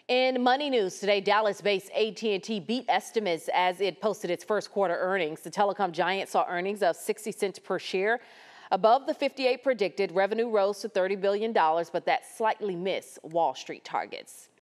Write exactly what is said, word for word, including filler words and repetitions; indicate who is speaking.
Speaker 1: In money news today, Dallas-based A T and T beat estimates as it posted its first quarter earnings. The telecom giant saw earnings of sixty cents per share. Above the fifty-eight predicted, revenue rose to thirty billion dollars, but that slightly missed Wall Street targets.